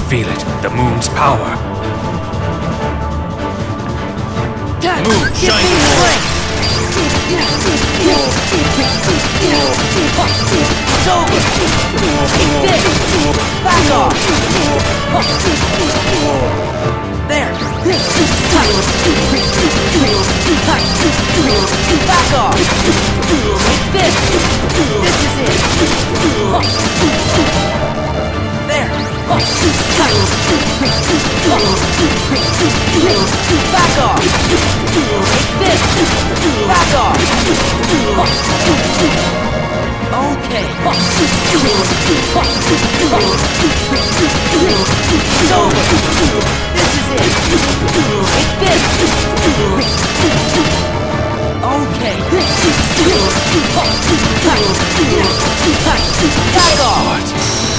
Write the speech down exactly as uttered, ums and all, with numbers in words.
feel it, the moon's power. Moon, shine your light. It's over! Take this! Back off! There! Back off! Take this! This is it! There! Back off! Take this! Back off! Okay. It's over. This is it. Take this. Okay. Back off.